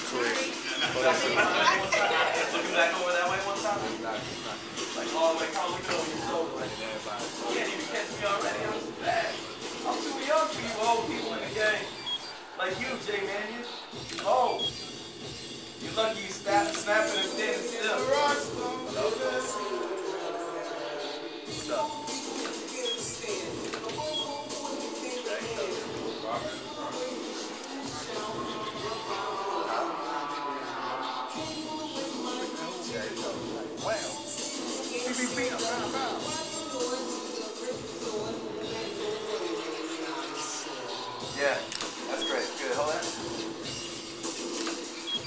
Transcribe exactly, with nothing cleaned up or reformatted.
Looking back over that way one time? Like all the way, kind of looking over your shoulder. Like, you can't even catch me already. I'm too fast. I'm too young for you old people in the game. Like you, J man. You old. You're lucky you snap, snapping and standing still. What's up? Wow. He be beating around about.